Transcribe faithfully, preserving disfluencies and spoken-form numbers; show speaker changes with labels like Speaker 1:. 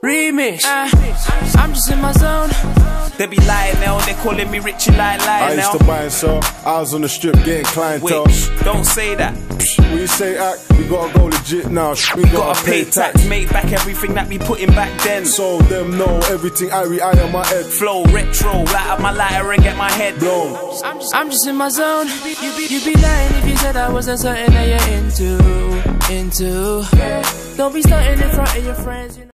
Speaker 1: Remix. Uh, I'm just in my zone. They be lying now, they calling me Richie like lying now.
Speaker 2: I used to buy and sell, I was on the strip getting clientele.
Speaker 1: Wait, don't say that.
Speaker 2: When you say act, we gotta go legit now. We gotta,
Speaker 1: gotta pay tax, make back everything that we put in back then.
Speaker 2: So them know everything I re eye on my head.
Speaker 1: Flow retro, light up my lighter and get my head blown. I'm just, I'm just in my zone. You be, you be lying if you said I wasn't certain that you're into, into. Don't be starting in front of your friends, you know.